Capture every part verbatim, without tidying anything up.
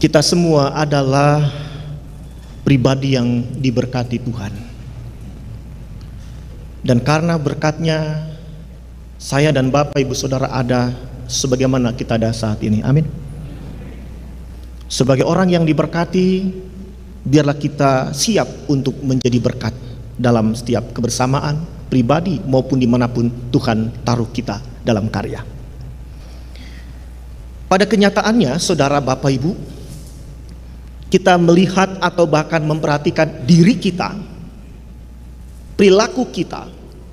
Kita semua adalah pribadi yang diberkati Tuhan. Dan karena berkatnya, saya dan Bapak Ibu Saudara ada sebagaimana kita ada saat ini. Amin. Sebagai orang yang diberkati, biarlah kita siap untuk menjadi berkat dalam setiap kebersamaan, pribadi maupun dimanapun Tuhan taruh kita dalam karya. Pada kenyataannya, saudara, Bapak, Ibu, kita melihat atau bahkan memperhatikan diri kita, perilaku kita,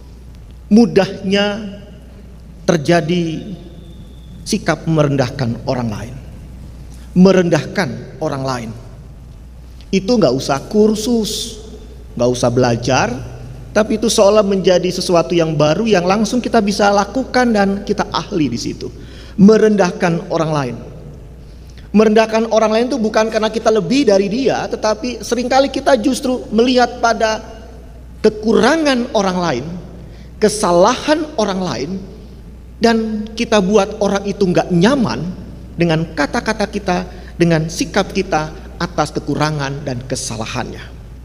mudahnya terjadi sikap merendahkan orang lain. Merendahkan orang lain. Itu gak usah kursus, gak usah belajar, tapi itu seolah menjadi sesuatu yang baru yang langsung kita bisa lakukan dan kita ahli di situ. Merendahkan orang lain. Merendahkan orang lain itu bukan karena kita lebih dari dia, tetapi seringkali kita justru melihat pada kekurangan orang lain, kesalahan orang lain, dan kita buat orang itu gak nyaman dengan kata-kata kita, dengan sikap kita atas kekurangan dan kesalahannya.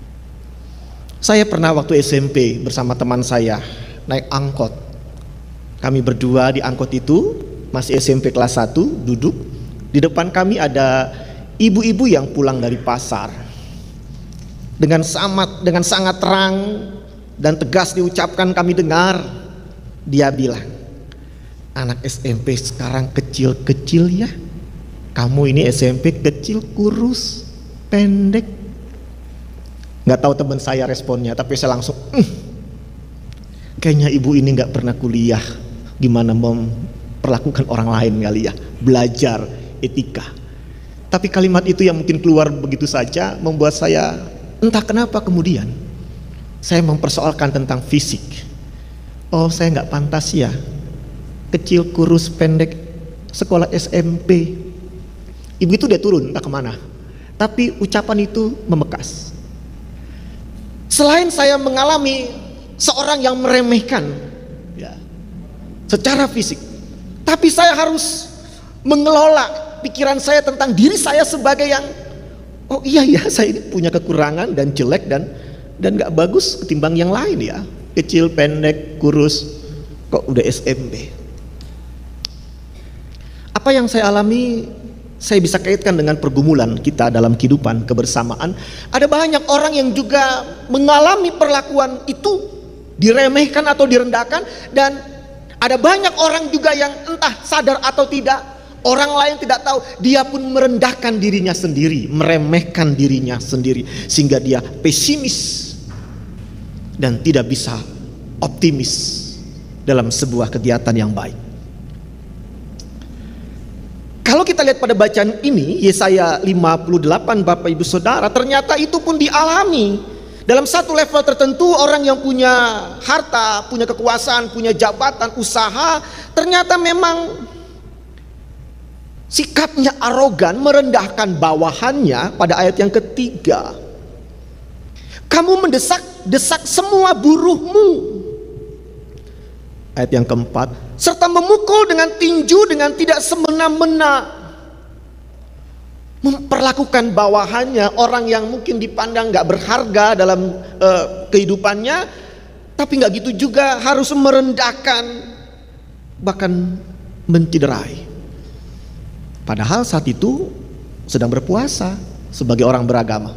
Saya pernah waktu S M P bersama teman saya naik angkot. Kami berdua di angkot itu, masih S M P kelas satu, duduk. Di depan kami ada ibu-ibu yang pulang dari pasar. Dengan sangat dengan sangat terang dan tegas diucapkan kami dengar, dia bilang, anak S M P sekarang kecil-kecil ya. Kamu ini S M P kecil, kurus, pendek. Gak tahu teman saya responnya, tapi saya langsung mm, kayaknya ibu ini gak pernah kuliah gimana memperlakukan orang lain kali ya, belajar etika. Tapi kalimat itu yang mungkin keluar begitu saja membuat saya entah kenapa kemudian saya mempersoalkan tentang fisik. Oh, saya gak pantas ya, kecil, kurus, pendek, sekolah S M P. Ibu itu dia turun entah kemana, tapi ucapan itu membekas. Selain saya mengalami seorang yang meremehkan ya, secara fisik, tapi saya harus mengelola pikiran saya tentang diri saya sebagai yang, oh iya ya, saya ini punya kekurangan dan jelek dan dan gak bagus ketimbang yang lain ya, kecil, pendek, kurus, kok udah S M P. Apa yang saya alami, saya bisa kaitkan dengan pergumulan kita dalam kehidupan kebersamaan. Ada banyak orang yang juga mengalami perlakuan itu, diremehkan atau direndahkan, dan ada banyak orang juga yang entah sadar atau tidak, orang lain tidak tahu, dia pun merendahkan dirinya sendiri, meremehkan dirinya sendiri, sehingga dia pesimis dan tidak bisa optimis dalam sebuah kegiatan yang baik. Kalau kita lihat pada bacaan ini, Yesaya lima puluh delapan, Bapak Ibu Saudara, ternyata itu pun dialami dalam satu level tertentu. Orang yang punya harta, punya kekuasaan, punya jabatan, usaha, ternyata memang sikapnya arogan, merendahkan bawahannya. Pada ayat yang ketiga, kamu mendesak-desak semua buruhmu. Ayat yang keempat, serta memukul dengan tinju dengan tidak semena-mena. Memperlakukan bawahannya, orang yang mungkin dipandang gak berharga dalam uh, kehidupannya, tapi gak gitu juga, harus merendahkan, bahkan menciderai. Padahal saat itu sedang berpuasa sebagai orang beragama.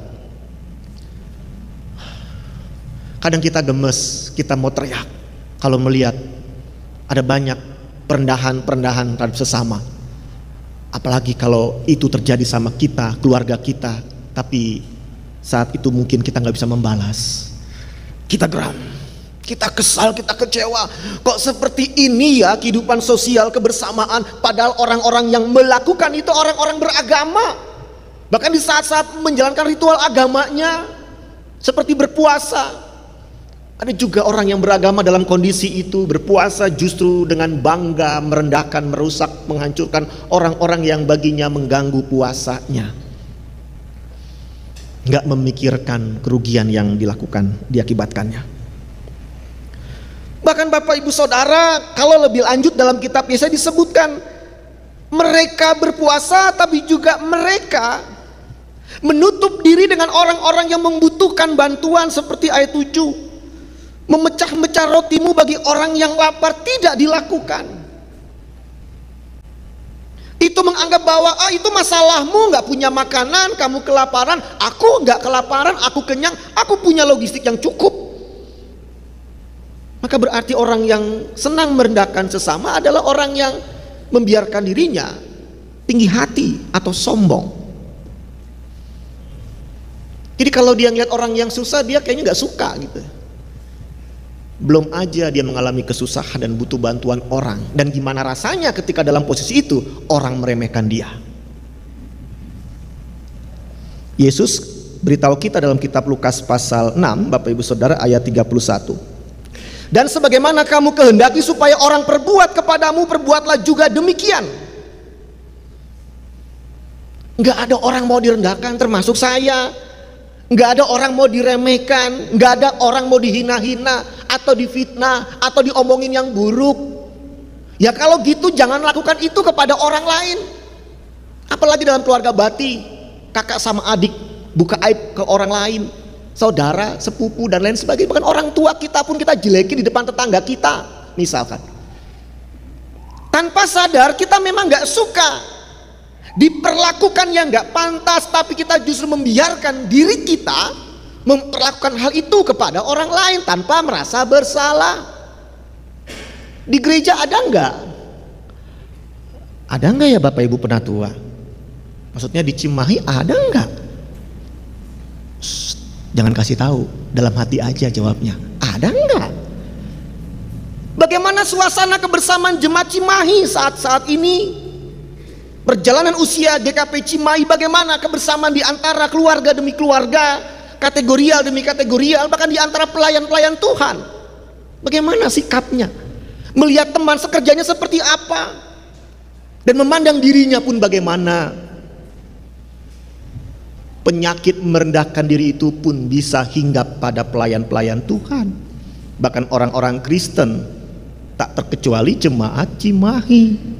Kadang kita gemes, kita mau teriak kalau melihat ada banyak perendahan-perendahan terhadap sesama. Apalagi kalau itu terjadi sama kita, keluarga kita, tapi saat itu mungkin kita gak bisa membalas. Kita geram, kita kesal, kita kecewa. Kok seperti ini ya kehidupan sosial kebersamaan, padahal orang-orang yang melakukan itu orang-orang beragama. Bahkan di saat-saat menjalankan ritual agamanya, seperti berpuasa, ada juga orang yang beragama dalam kondisi itu, berpuasa justru dengan bangga merendahkan, merusak, menghancurkan orang-orang yang baginya mengganggu puasanya. Nggak memikirkan kerugian yang dilakukan, diakibatkannya. Bahkan Bapak Ibu Saudara, kalau lebih lanjut dalam kitab Yesaya disebutkan, mereka berpuasa tapi juga mereka Menutup diri dengan orang-orang yang membutuhkan bantuan seperti ayat tujuh. Memecah-mecah rotimu bagi orang yang lapar tidak dilakukan. Itu menganggap bahwa ah, itu masalahmu, nggak punya makanan, kamu kelaparan. Aku nggak kelaparan, aku kenyang, aku punya logistik yang cukup. Maka berarti orang yang senang merendahkan sesama adalah orang yang membiarkan dirinya tinggi hati atau sombong. Jadi kalau dia ngeliat orang yang susah, dia kayaknya nggak suka gitu. Belum aja dia mengalami kesusahan dan butuh bantuan orang. Dan gimana rasanya ketika dalam posisi itu orang meremehkan dia. Yesus beritahu kita dalam kitab Lukas pasal enam, Bapak Ibu Saudara, ayat tiga puluh satu. Dan sebagaimana kamu kehendaki supaya orang perbuat kepadamu, perbuatlah juga demikian. Nggak ada orang mau direndahkan, termasuk saya. Nggak ada orang mau diremehkan, nggak ada orang mau dihina-hina atau difitnah atau diomongin yang buruk. Ya kalau gitu jangan lakukan itu kepada orang lain. Apalagi dalam keluarga bati, kakak sama adik buka aib ke orang lain, saudara, sepupu dan lain sebagainya. Bahkan orang tua kita pun kita jelekin di depan tetangga kita, misalkan. Tanpa sadar kita memang nggak suka diperlakukan yang nggak pantas, tapi kita justru membiarkan diri kita memperlakukan hal itu kepada orang lain tanpa merasa bersalah. Di gereja ada nggak? Ada nggak ya Bapak Ibu Penatua? Maksudnya di Cimahi ada nggak? Shh, jangan kasih tahu, dalam hati aja jawabnya. Ada nggak? Bagaimana suasana kebersamaan jemaat Cimahi saat-saat ini? Perjalanan usia G K P Cimahi, bagaimana kebersamaan di antara keluarga demi keluarga, kategorial demi kategorial, bahkan di antara pelayan-pelayan Tuhan. Bagaimana sikapnya? Melihat teman sekerjanya seperti apa? Dan memandang dirinya pun bagaimana? Penyakit merendahkan diri itu pun bisa hinggap pada pelayan-pelayan Tuhan. Bahkan orang-orang Kristen, tak terkecuali jemaat Cimahi.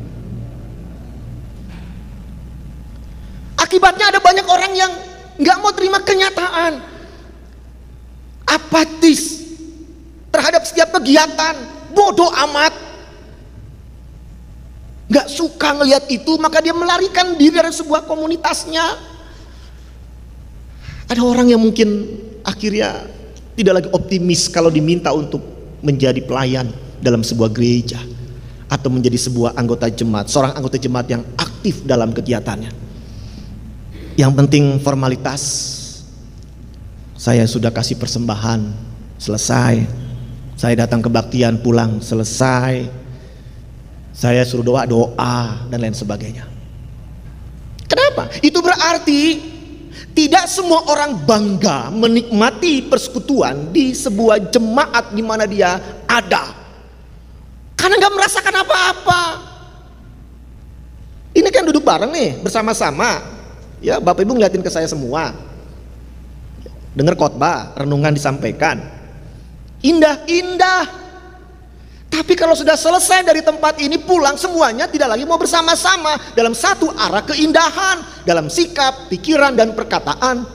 Akibatnya ada banyak orang yang nggak mau terima kenyataan, apatis terhadap setiap kegiatan, bodoh amat, nggak suka ngelihat itu, maka dia melarikan diri dari sebuah komunitasnya. Ada orang yang mungkin akhirnya tidak lagi optimis kalau diminta untuk menjadi pelayan dalam sebuah gereja atau menjadi sebuah anggota jemaat, seorang anggota jemaat yang aktif dalam kegiatannya. Yang penting formalitas, saya sudah kasih persembahan, selesai. Saya datang kebaktian, pulang, selesai. Saya suruh doa, doa, dan lain sebagainya. Kenapa? Itu berarti tidak semua orang bangga menikmati persekutuan di sebuah jemaat di mana dia ada, karena nggak merasakan apa-apa. Ini kan duduk bareng nih, bersama-sama. Ya, Bapak Ibu ngeliatin ke saya semua, dengar khotbah, renungan disampaikan, indah-indah. Tapi kalau sudah selesai dari tempat ini, pulang semuanya tidak lagi mau bersama-sama dalam satu arah keindahan, dalam sikap, pikiran, dan perkataan.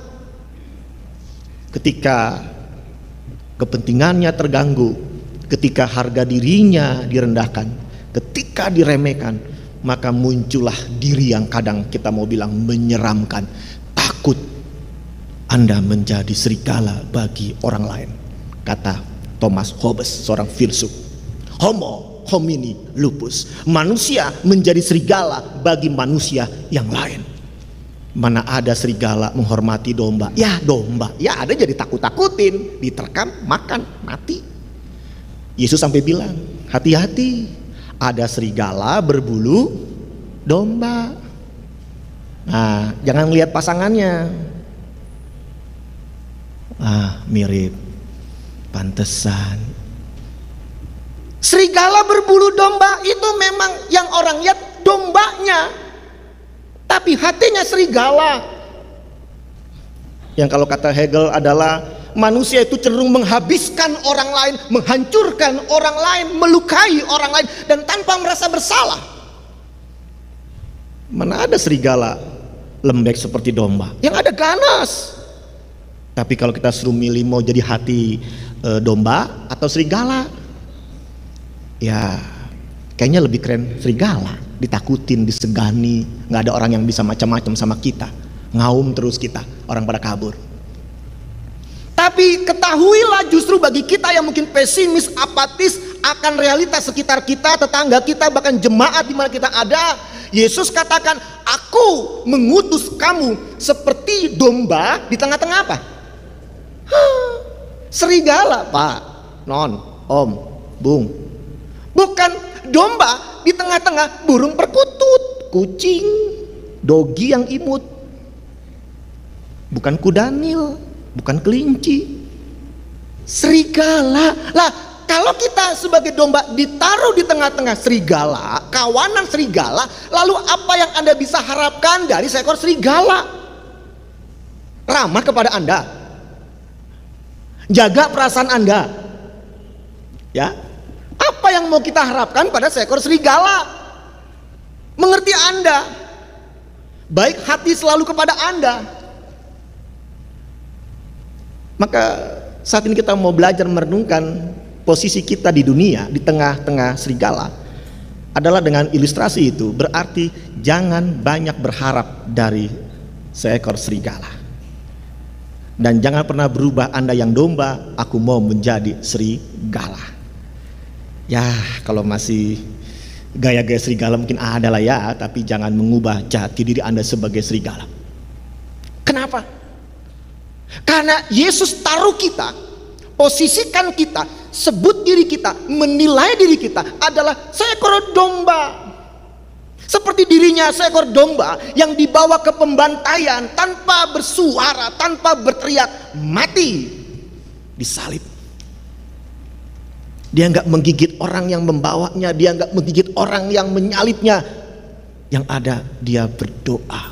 Ketika kepentingannya terganggu, ketika harga dirinya direndahkan, ketika diremehkan, maka muncullah diri yang kadang kita mau bilang menyeramkan. Takut Anda menjadi serigala bagi orang lain, kata Thomas Hobbes, seorang filsuf. Homo homini lupus, manusia menjadi serigala bagi manusia yang lain. Mana ada serigala menghormati domba? Ya domba, ya ada jadi takut-takutin, diterkam, makan, mati. Yesus sampai bilang, hati-hati, ada serigala berbulu domba. Nah, jangan lihat pasangannya. Ah, mirip, pantesan. Serigala berbulu domba itu memang yang orang lihat dombanya, tapi hatinya serigala. Yang kalau kata Hegel adalah manusia itu cenderung menghabiskan orang lain, menghancurkan orang lain, melukai orang lain, dan tanpa merasa bersalah. Mana ada serigala lembek seperti domba, yang ada ganas. Tapi kalau kita suruh milih mau jadi hati e, domba atau serigala, ya kayaknya lebih keren serigala. Ditakutin, disegani, nggak ada orang yang bisa macam-macam sama kita, ngaum terus kita, orang pada kabur. Tapi ketahuilah, justru bagi kita yang mungkin pesimis, apatis akan realitas sekitar kita, tetangga kita, bahkan jemaat di mana kita ada, Yesus katakan, aku mengutus kamu seperti domba di tengah-tengah apa? Huh, serigala, Pak, non, om, bung. Bukan domba di tengah-tengah burung perkutut, kucing, dogi yang imut. Bukan kudanil, bukan kelinci, serigala. Lah, kalau kita sebagai domba ditaruh di tengah-tengah serigala, kawanan serigala, lalu apa yang Anda bisa harapkan dari seekor serigala? Ramah kepada Anda, jaga perasaan Anda, ya. Apa yang mau kita harapkan pada seekor serigala? Mengerti Anda, baik hati selalu kepada Anda. Maka saat ini kita mau belajar merenungkan posisi kita di dunia, di tengah-tengah serigala, adalah dengan ilustrasi itu. Berarti jangan banyak berharap dari seekor serigala, dan jangan pernah berubah Anda yang domba, aku mau menjadi serigala. Ya, kalau masih gaya-gaya serigala mungkin ada lah ya, tapi jangan mengubah jati diri Anda sebagai serigala. Kenapa? Karena Yesus taruh kita, posisikan kita, sebut diri kita, menilai diri kita adalah seekor domba. Seperti dirinya seekor domba yang dibawa ke pembantaian tanpa bersuara, tanpa berteriak, mati, disalib. Dia nggak menggigit orang yang membawanya, dia nggak menggigit orang yang menyalibnya. Yang ada dia berdoa.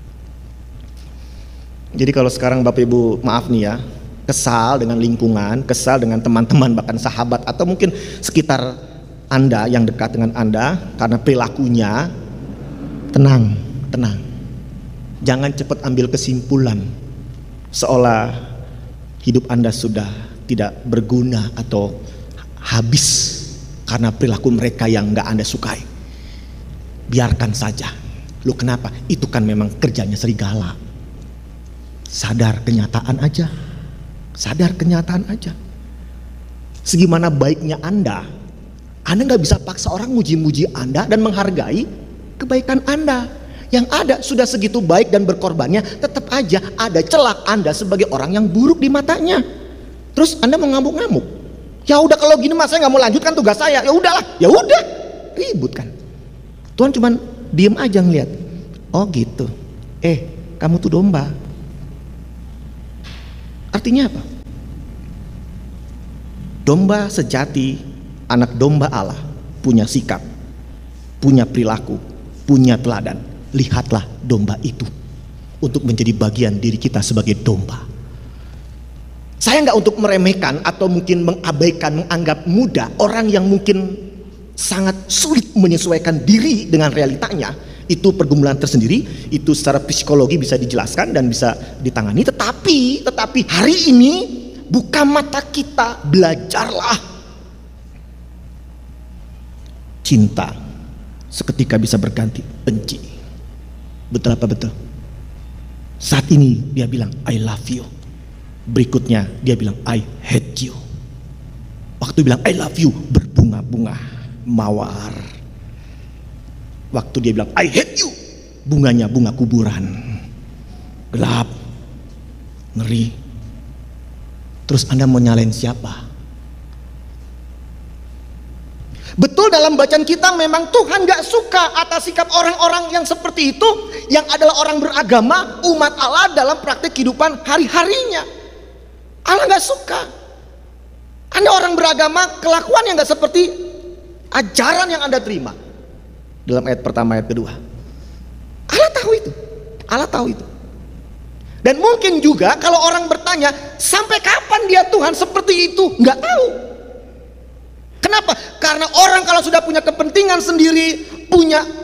Jadi kalau sekarang Bapak Ibu maaf nih ya, kesal dengan lingkungan, kesal dengan teman-teman, bahkan sahabat, atau mungkin sekitar Anda yang dekat dengan Anda karena perilakunya, tenang, tenang. Jangan cepat ambil kesimpulan seolah hidup Anda sudah tidak berguna atau habis karena perilaku mereka yang nggak Anda sukai. Biarkan saja. Lu kenapa? Itu kan memang kerjanya serigala. Sadar kenyataan aja. Sadar kenyataan aja. Segimana baiknya Anda, Anda nggak bisa paksa orang muji-muji Anda dan menghargai kebaikan Anda. Yang ada sudah segitu baik dan berkorbannya, tetap aja ada celak Anda sebagai orang yang buruk di matanya. Terus Anda mau ngamuk-ngamuk. Ya udah kalau gini mas saya nggak mau lanjutkan tugas saya. Ya udahlah, ya udah, ribut kan. Tuhan cuman diem aja ngeliat. Oh gitu. Eh, kamu tuh domba. Artinya apa? Domba sejati, anak domba Allah, punya sikap, punya perilaku, punya teladan. Lihatlah domba itu untuk menjadi bagian diri kita sebagai domba. Saya nggak untuk meremehkan atau mungkin mengabaikan, menganggap mudah orang yang mungkin sangat sulit menyesuaikan diri dengan realitanya. Itu pergumulan tersendiri, itu secara psikologi bisa dijelaskan dan bisa ditangani. Tetapi, tetapi hari ini buka mata kita, belajarlah. Cinta seketika bisa berganti benci. Betul apa betul? Saat ini dia bilang I love you. Berikutnya dia bilang I hate you. Waktu bilang I love you berbunga-bunga mawar. Waktu dia bilang I hate you, bunganya bunga kuburan, gelap, ngeri. Terus Anda mau nyalain siapa? Betul, dalam bacaan kita memang Tuhan gak suka atas sikap orang-orang yang seperti itu, yang adalah orang beragama, umat Allah dalam praktik kehidupan hari-harinya. Allah gak suka. Anda orang beragama, kelakuan yang gak seperti ajaran yang Anda terima. Dalam ayat pertama, ayat kedua, Allah tahu itu. Allah tahu itu. Dan mungkin juga kalau orang bertanya, sampai kapan dia Tuhan seperti itu? Nggak tahu. Kenapa? Karena orang kalau sudah punya kepentingan sendiri, punya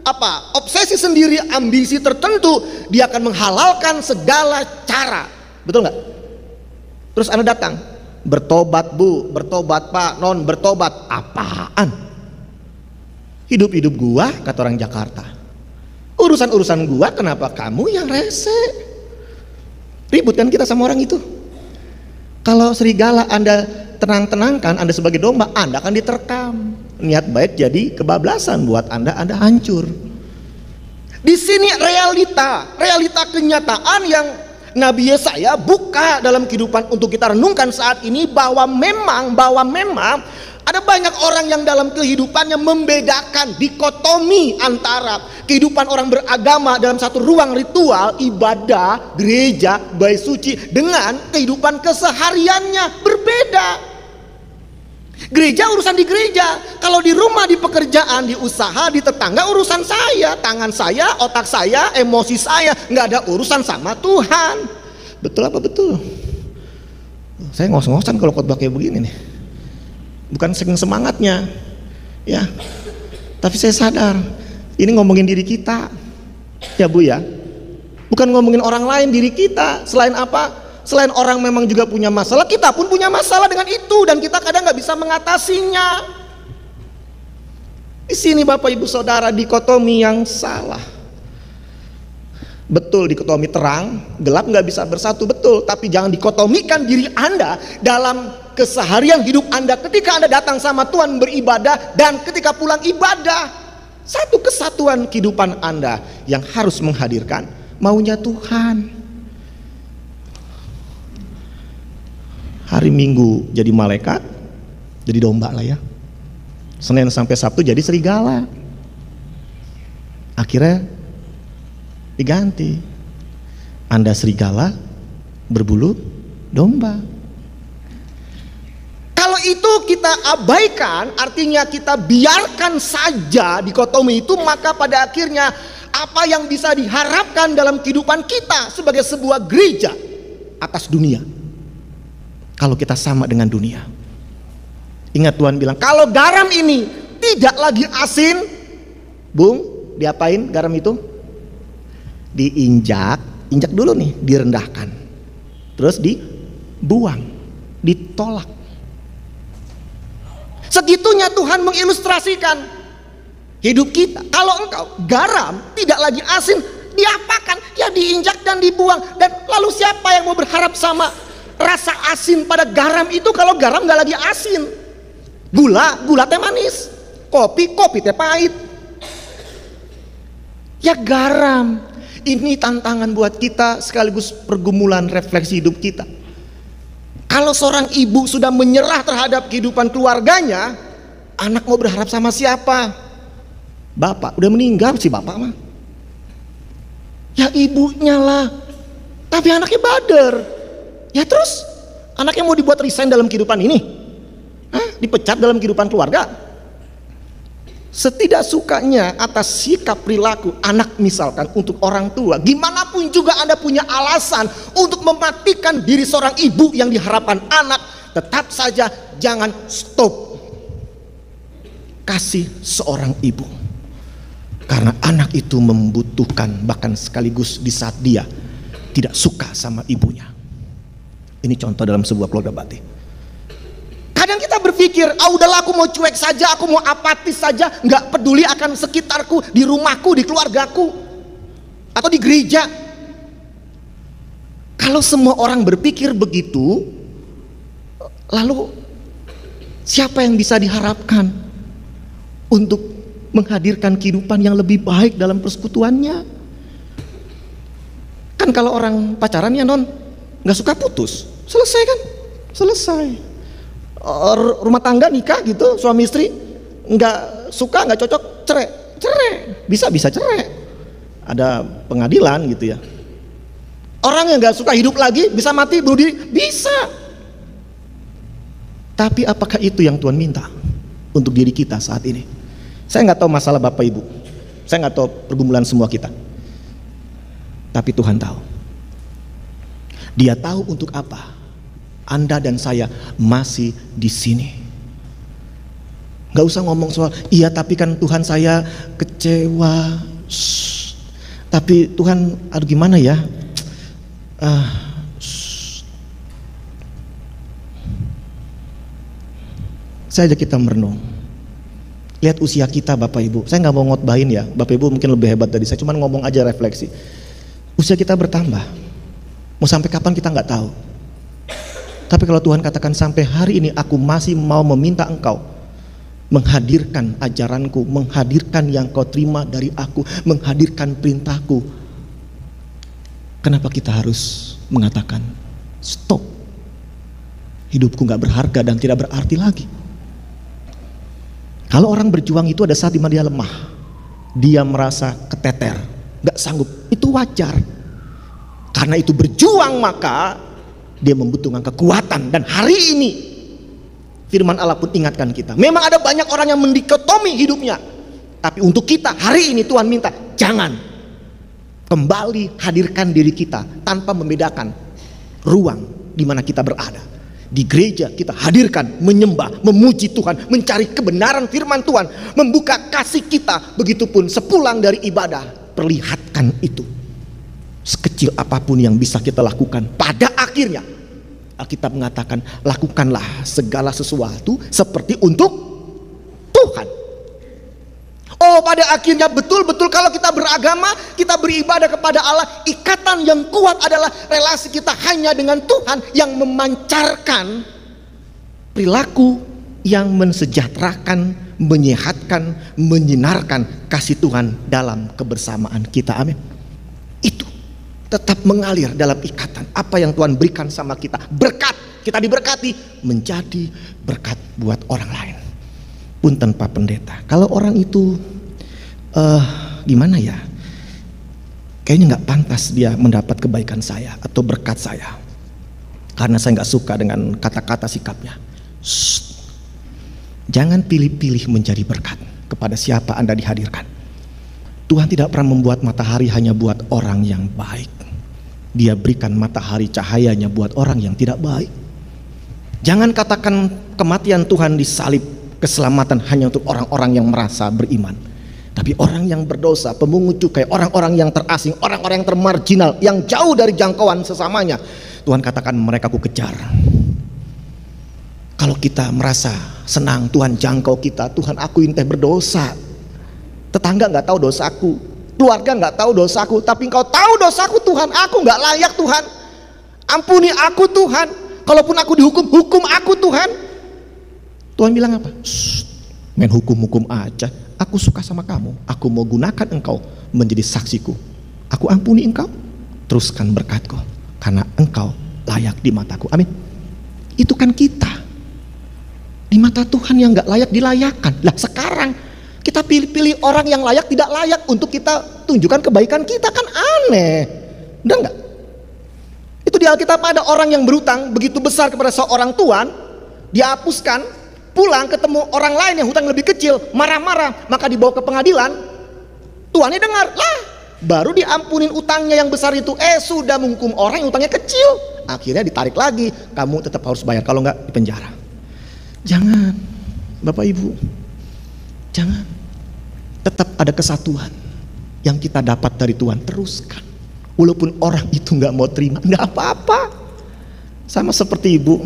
apa? Obsesi sendiri, ambisi tertentu, dia akan menghalalkan segala cara. Betul nggak? Terus Anda datang, bertobat bu, bertobat pak, non, bertobat. Apaan? Hidup-hidup gua, kata orang Jakarta. Urusan-urusan gua, kenapa kamu yang rese? Ribut kan kita sama orang itu. Kalau serigala Anda tenang-tenangkan, Anda sebagai domba, Anda akan diterkam. Niat baik jadi kebablasan buat Anda, Anda hancur. Di sini realita, realita kenyataan yang Nabi Yesaya buka dalam kehidupan untuk kita renungkan saat ini, bahwa memang, bahwa memang ada banyak orang yang dalam kehidupannya membedakan dikotomi antara kehidupan orang beragama dalam satu ruang ritual, ibadah, gereja, bait suci, dengan kehidupan kesehariannya berbeda. Gereja urusan di gereja, kalau di rumah, di pekerjaan, di usaha, di tetangga urusan saya, tangan saya, otak saya, emosi saya, nggak ada urusan sama Tuhan. Betul apa betul? Saya ngos-ngosan kalau khotbah kayak begini nih. Bukan saking semangatnya, ya. Tapi saya sadar, ini ngomongin diri kita, ya bu ya. Bukan ngomongin orang lain, diri kita. Selain apa? Selain orang memang juga punya masalah, kita pun punya masalah dengan itu, dan kita kadang nggak bisa mengatasinya. Di sini Bapak Ibu Saudara, dikotomi yang salah. Betul, dikotomi terang, gelap nggak bisa bersatu, betul. Tapi jangan dikotomikan diri Anda dalam keseharian hidup Anda ketika Anda datang sama Tuhan beribadah dan ketika pulang ibadah. Satu kesatuan kehidupan Anda yang harus menghadirkan maunya Tuhan. Hari Minggu jadi malaikat, jadi domba lah ya. Senin sampai Sabtu jadi serigala. Akhirnya diganti. Anda serigala, berbulu domba. Kalau itu kita abaikan, artinya kita biarkan saja dikotomi itu, maka pada akhirnya apa yang bisa diharapkan dalam kehidupan kita sebagai sebuah gereja atas dunia? Kalau kita sama dengan dunia. Ingat Tuhan bilang, kalau garam ini tidak lagi asin, Bung, diapain garam itu? Diinjak, injak dulu nih, direndahkan. Terus dibuang, ditolak. Segitunya Tuhan mengilustrasikan hidup kita. Kalau engkau garam tidak lagi asin, diapakan? Ya diinjak dan dibuang. Dan lalu siapa yang mau berharap sama rasa asin pada garam itu kalau garam nggak lagi asin? Gula, gula teh manis. Kopi, kopi teh pahit. Ya garam. Ini tantangan buat kita sekaligus pergumulan refleksi hidup kita. Kalau seorang ibu sudah menyerah terhadap kehidupan keluarganya, anak mau berharap sama siapa? Bapak, udah meninggal si bapak mah. Ya ibunya lah. Tapi anaknya bader. Ya terus anaknya mau dibuat resign dalam kehidupan ini? Hah? Dipecat dalam kehidupan keluarga? Setidak sukanya atas sikap perilaku anak misalkan untuk orang tua, gimana pun juga Anda punya alasan untuk mematikan diri seorang ibu yang diharapkan anak, tetap saja jangan stop kasih seorang ibu. Karena anak itu membutuhkan, bahkan sekaligus di saat dia tidak suka sama ibunya. Ini contoh dalam sebuah keluarga batin. Kadang kita berpikir, ah udahlah aku mau cuek saja, aku mau apatis saja, nggak peduli akan sekitarku, di rumahku, di keluargaku, atau di gereja. Kalau semua orang berpikir begitu, lalu siapa yang bisa diharapkan untuk menghadirkan kehidupan yang lebih baik dalam persekutuannya? Kan kalau orang pacaran ya non, nggak suka putus, selesai kan, selesai. Rumah tangga nikah gitu, suami istri nggak suka, nggak cocok, cerai, cerai, bisa bisa cerai. Ada pengadilan gitu ya. Orang yang nggak suka hidup lagi bisa mati bunuh diri, bisa. Tapi apakah itu yang Tuhan minta untuk diri kita saat ini? Saya nggak tahu masalah Bapak Ibu, saya nggak tahu pergumulan semua kita. Tapi Tuhan tahu. Dia tahu untuk apa. Anda dan saya masih di sini. Gak usah ngomong soal, iya tapi kan Tuhan saya kecewa. Shh. Tapi Tuhan, aduh gimana ya? Uh, saya ajak kita merenung. Lihat usia kita Bapak Ibu. Saya gak mau ngotbahin ya, Bapak Ibu mungkin lebih hebat dari saya. Cuman ngomong aja refleksi. Usia kita bertambah. Mau sampai kapan kita gak tahu. Tapi kalau Tuhan katakan sampai hari ini aku masih mau meminta engkau menghadirkan ajaranku, menghadirkan yang kau terima dari aku, menghadirkan perintahku. Kenapa kita harus mengatakan stop? Hidupku gak berharga dan tidak berarti lagi. Kalau orang berjuang itu ada saat dimana dia lemah, dia merasa keteter, gak sanggup. Itu wajar. Karena itu berjuang maka dia membutuhkan kekuatan. Dan hari ini firman Allah pun ingatkan kita. Memang ada banyak orang yang mendikotomi hidupnya. Tapi untuk kita hari ini Tuhan minta, jangan. Kembali hadirkan diri kita tanpa membedakan ruang di mana kita berada. Di gereja kita hadirkan, menyembah, memuji Tuhan, mencari kebenaran firman Tuhan, membuka kasih kita. Begitupun sepulang dari ibadah, perlihatkan itu. Sekecil apapun yang bisa kita lakukan, pada akhirnya Alkitab mengatakan, lakukanlah segala sesuatu seperti untuk Tuhan. Oh, pada akhirnya betul-betul kalau kita beragama, kita beribadah kepada Allah, ikatan yang kuat adalah relasi kita hanya dengan Tuhan yang memancarkan perilaku yang mensejahterakan, menyehatkan, menyinarkan kasih Tuhan dalam kebersamaan kita. Amin. Itu tetap mengalir dalam ikatan apa yang Tuhan berikan sama kita. Berkat, kita diberkati menjadi berkat buat orang lain pun tanpa pendeta. Kalau orang itu uh, gimana ya, kayaknya gak pantas dia mendapat kebaikan saya atau berkat saya karena saya gak suka dengan kata-kata sikapnya. Shh. Jangan pilih-pilih menjadi berkat kepada siapa Anda dihadirkan. Tuhan tidak pernah membuat matahari hanya buat orang yang baik. Dia berikan matahari cahayanya buat orang yang tidak baik. Jangan katakan kematian Tuhan disalib, keselamatan hanya untuk orang-orang yang merasa beriman. Tapi orang yang berdosa, pemungut cukai, orang-orang yang terasing, orang-orang yang termarginal, yang jauh dari jangkauan sesamanya, Tuhan katakan mereka ku kejar. Kalau kita merasa senang Tuhan jangkau kita, Tuhan aku inteh berdosa, tetangga gak tahu dosaku, keluarga gak tahu dosaku, tapi engkau tahu dosaku Tuhan, aku gak layak Tuhan, ampuni aku Tuhan, kalaupun aku dihukum, hukum aku Tuhan. Tuhan bilang apa? Shh, main hukum-hukum aja, aku suka sama kamu, aku mau gunakan engkau menjadi saksiku, aku ampuni engkau, teruskan berkatku, karena engkau layak di mataku. Amin. Itu kan kita di mata Tuhan yang gak layak dilayakkan. Lah sekarang kita pilih-pilih orang yang layak tidak layak untuk kita tunjukkan kebaikan kita, kan aneh. Udah enggak? Itu di Alkitab ada orang yang berhutang begitu besar kepada seorang tuan, dia hapuskan, pulang ketemu orang lain yang hutang lebih kecil, marah-marah, maka dibawa ke pengadilan. Tuannya dengar, lah baru diampunin utangnya yang besar itu, eh sudah menghukum orang yang utangnya kecil. Akhirnya ditarik lagi, kamu tetap harus bayar, kalau enggak di penjara. Jangan, Bapak Ibu, jangan. Tetap ada kesatuan yang kita dapat dari Tuhan, teruskan. Walaupun orang itu nggak mau terima, nggak apa-apa. Sama seperti ibu,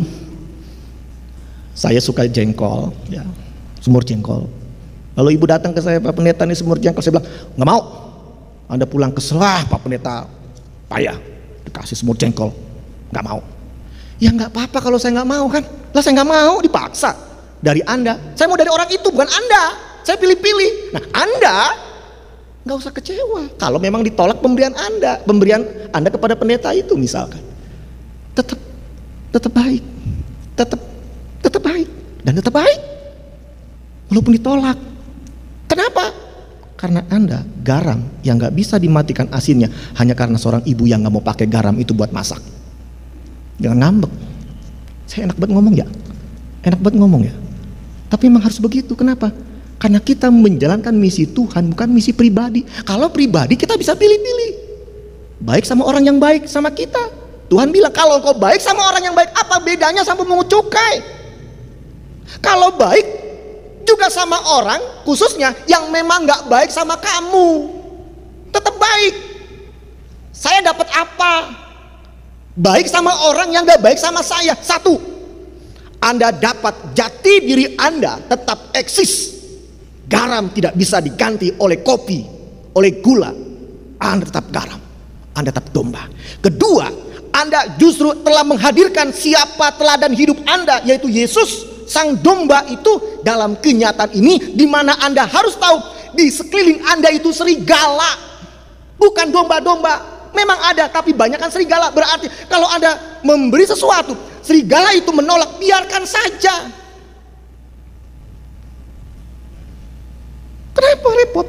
saya suka jengkol, ya, semur jengkol. Lalu ibu datang ke saya, Pak Pendeta ini semur jengkol, saya bilang nggak mau. Anda pulang kesel, Pak Pendeta payah dikasih semur jengkol, nggak mau. Ya nggak apa-apa kalau saya nggak mau kan, lah saya nggak mau dipaksa dari Anda. Saya mau dari orang itu, bukan Anda. Saya pilih-pilih. Nah Anda nggak usah kecewa kalau memang ditolak pemberian Anda, pemberian Anda kepada pendeta itu misalkan. Tetap, tetap baik, tetap, tetap baik dan tetap baik walaupun ditolak. Kenapa? Karena Anda garam yang nggak bisa dimatikan asinnya hanya karena seorang ibu yang nggak mau pakai garam itu buat masak. Jangan ngambek. Saya enak banget ngomong ya, enak banget ngomong ya. Tapi memang harus begitu. Kenapa? Karena kita menjalankan misi Tuhan, bukan misi pribadi. Kalau pribadi kita bisa pilih-pilih, baik sama orang yang baik sama kita. Tuhan bilang kalau engkau baik sama orang yang baik, apa bedanya sama pemungut cukai? Kalau baik Juga sama orang khususnya yang memang gak baik sama kamu, tetap baik. Saya dapat apa? Baik sama orang yang gak baik sama saya. Satu, Anda dapat jati diri Anda tetap eksis. Garam tidak bisa diganti oleh kopi, oleh gula. Anda tetap garam, Anda tetap domba. Kedua, Anda justru telah menghadirkan siapa teladan hidup Anda, yaitu Yesus sang domba itu dalam kenyataan ini, di mana Anda harus tahu di sekeliling Anda itu serigala, bukan domba-domba. Memang ada, tapi banyak kan serigala. Berarti kalau Anda memberi sesuatu, serigala itu menolak, biarkan saja. Kenapa repot?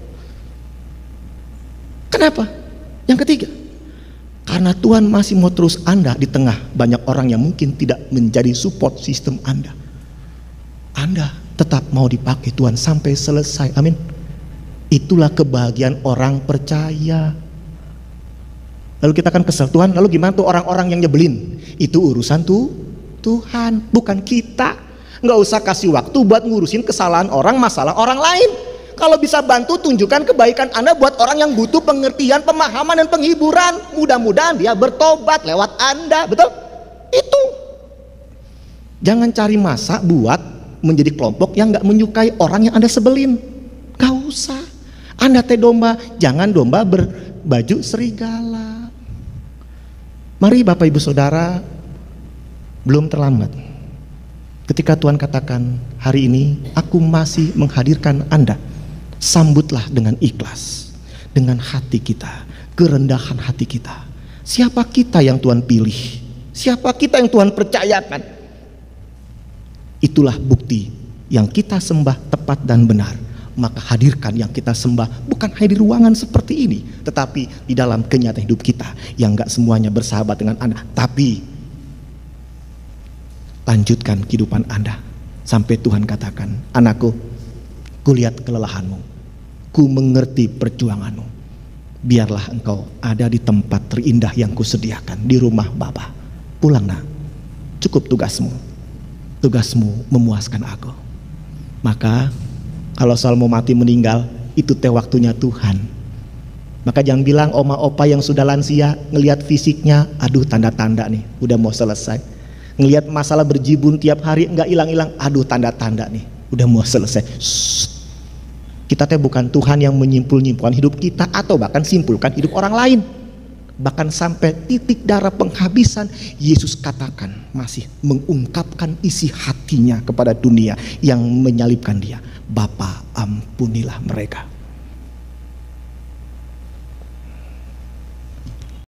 Kenapa? Yang ketiga, karena Tuhan masih mau terus Anda di tengah banyak orang yang mungkin tidak menjadi support sistem Anda. Anda tetap mau dipakai Tuhan sampai selesai. Amin. Itulah kebahagiaan orang percaya. Lalu kita akan kesel, Tuhan, lalu gimana tuh orang-orang yang nyebelin? Itu urusan tuh Tuhan, bukan kita. Nggak usah kasih waktu buat ngurusin kesalahan orang, masalah orang lain. Kalau bisa bantu, tunjukkan kebaikan Anda buat orang yang butuh pengertian, pemahaman, dan penghiburan. Mudah-mudahan dia bertobat lewat Anda. Betul? Itu. Jangan cari masa buat menjadi kelompok yang gak menyukai orang yang Anda sebelin. Gak usah. Anda teh domba, jangan domba berbaju serigala. Mari Bapak Ibu Saudara, belum terlambat. Ketika Tuhan katakan, hari ini aku masih menghadirkan Anda, sambutlah dengan ikhlas, dengan hati kita, kerendahan hati kita. Siapa kita yang Tuhan pilih? Siapa kita yang Tuhan percayakan? Itulah bukti yang kita sembah tepat dan benar. Maka hadirkan yang kita sembah bukan hanya di ruangan seperti ini, tetapi di dalam kenyataan hidup kita yang gak semuanya bersahabat dengan Anda. Tapi lanjutkan kehidupan Anda sampai Tuhan katakan, anakku, kulihat kelelahanmu, ku mengerti perjuanganmu. Biarlah engkau ada di tempat terindah yang kusediakan, di rumah Bapa. Pulang nak, cukup tugasmu. Tugasmu memuaskan aku. Maka kalau soal mau mati meninggal, itu teh waktunya Tuhan. Maka jangan bilang oma opa yang sudah lansia ngelihat fisiknya, aduh tanda-tanda nih udah mau selesai. Ngelihat masalah berjibun tiap hari nggak hilang-hilang, aduh tanda-tanda nih udah mau selesai. Shh. Kita teh bukan Tuhan yang menyimpul-nyimpulkan hidup kita atau bahkan simpulkan hidup orang lain. Bahkan sampai titik darah penghabisan, Yesus katakan masih mengungkapkan isi hatinya kepada dunia yang menyalibkan dia. Bapa, ampunilah mereka.